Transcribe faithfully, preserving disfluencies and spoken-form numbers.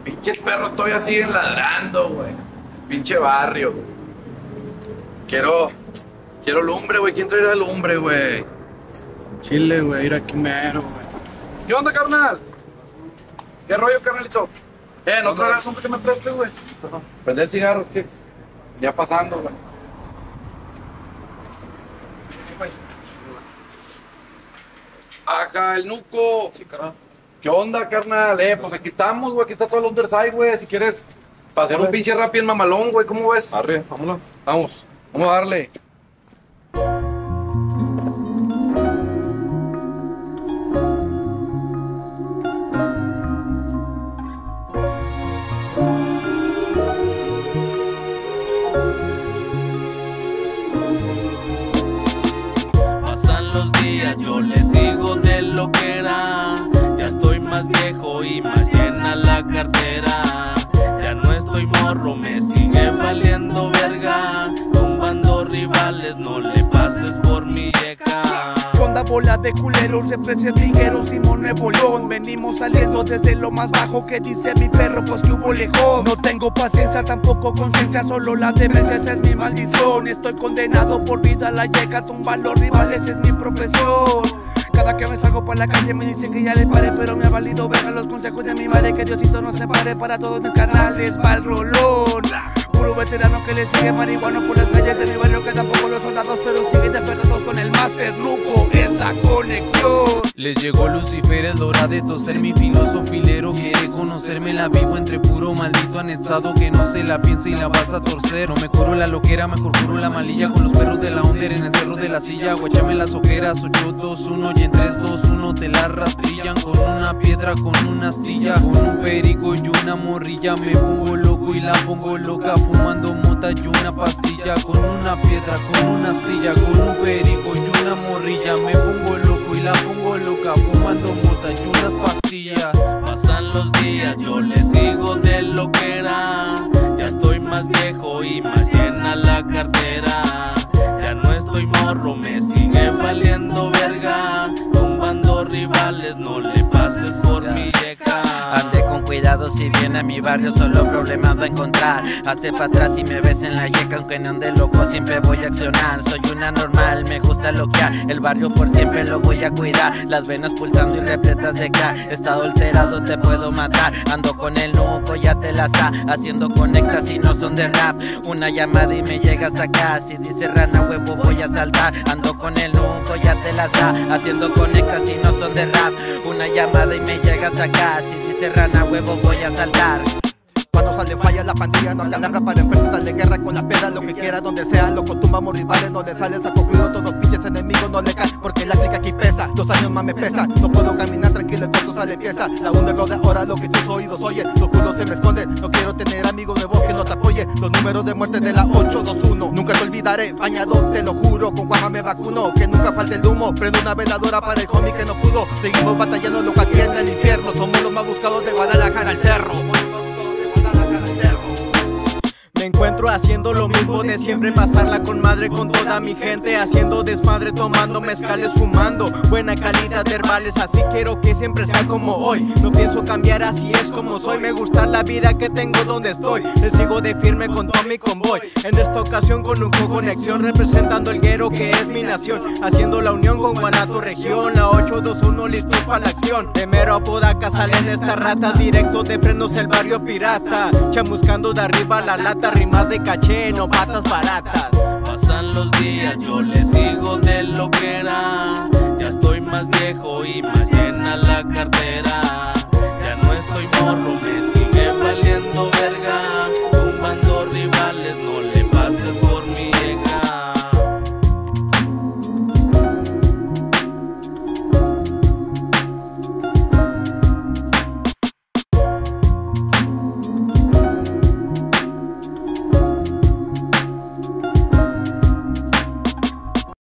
Pinches perros todavía siguen ladrando, güey. Pinche barrio. Quiero... Quiero lumbre, güey. ¿Quién traerá lumbre, güey? Chile, güey. Ir aquí mero, güey. ¿Qué onda, carnal? ¿Qué rollo, carnalito? Eh, ¿no traerás lumbre que me prestes, güey? Prender cigarros, ¿qué? Ya pasando, güey. Ajá, el nuco. Sí, carnal. ¿Qué onda, carnal? Eh, pues aquí estamos, güey. Aquí está todo el Underside, güey. Si quieres pasar un pinche rap en mamalón, güey. ¿Cómo ves? Arre, vámonos. Vamos, vamos a darle. Pasan los días, yo le sigo de lo que era. Ya estoy más viejo y más llena la cartera. Ya no estoy morro, me sigue valiendo verga. Tumbando rivales, no le pases por mi yeca. Onda bola de culeros, represent ligueros, Simón Bolón. Venimos saliendo desde lo más bajo que dice mi perro, pues que hubo lejos. No tengo paciencia, tampoco conciencia, solo la demencia, esa es mi maldición. Estoy condenado por vida a la yeca, tumba los rivales, es mi profesión. Cada que me salgo por la calle me dicen que ya le pare, pero me ha valido ver a los consejos de mi madre. Que Diosito no se pare para todos mis canales, va el rolón. Puro veterano que le sigue marihuano por las calles de mi barrio, que tampoco los soldados, pero siguen aferrados con el máster. Luco es la conexión. Les llegó Lucifer, el doradeto, ser mi filosofilero. Quiere conocerme, la vivo entre puro maldito anexado que no se la piensa y la vas a torcer. No me curo la loquera, mejor curo la malilla con los perros de la under en el cerro de la silla. Guachame las ojeras, ocho, dos, uno y en tres, dos, uno te la rastrillan. Con una piedra, con una astilla, con un perico y una morrilla. Me pongo loco y la pongo loca, fumando mota y una pastilla. Con una piedra, con una astilla, con un perico y una morrilla. Me pongo loco y la pongo loca, fumando mota y unas pastillas. Pasan los días, yo le sigo de lo que era. Ya estoy más viejo y más llena la cartera. Ya no estoy morro, me sigue valiendo verga. Tumbando rivales, no le pases por mi yeca. Ande con cuidado si viene a mi barrio, solo problemas va a encontrar. Hazte pa' atrás si me ves en la yeca, aunque no ande loco siempre voy a accionar. Soy una normal, me gusta loquear, el barrio por siempre lo voy a cuidar. Las venas pulsando y repletas de crack, estado alterado te puedo matar. Ando con el nuco, ya te la sa, haciendo conectas y no son de rap. Una llamada y me llega hasta acá, si dice rana huevo voy a saltar. Ando con el nuco, ya te la sa, haciendo conectas y no son de rap. Una llamada y me llega hasta acá, si dice rana huevo voy a saltar. Cuando sale falla la pandilla, no te alarra para enfrentar de guerra con la piedra, lo que quiera, donde sea, loco, tumbamos rivales, no le sales a cogido, todos pinches enemigos no le caen, porque la clica aquí pesa, dos años más me pesa, no puedo caminar tranquilo, el cuarto sale pieza, la under rodea ahora lo que tus oídos oyen, los culos se me esconden, no quiero tener amigos nuevos que no te apoyen, los números de muerte de la ocho dos uno, nunca te olvidaré, bañado, te lo juro, con Juanma me vacuno, que nunca falte el humo, prendo una veladora para el homie que no pudo, seguimos batallando loco aquí en el infierno, somos los más buscados de Guadalajara al cerro. Me encuentro haciendo lo mismo de siempre, pasarla con madre con toda mi gente, haciendo desmadre, tomando mezcales, fumando buena calidad de herbales, así quiero que siempre sea como hoy, no pienso cambiar, así es como soy, me gusta la vida que tengo donde estoy, le sigo de firme con todo mi convoy, en esta ocasión con un conexión, representando el guero que es mi nación, haciendo la unión con Guanato región, la ocho dos uno listo para la acción, de Mero a Podaca salen esta rata, directo de frenos el barrio pirata, chamuscando de arriba la lata, rimas de caché, no patas baratas. Pasan los días, yo le sigo de lo que era. Ya estoy más viejo y más llena la cartera.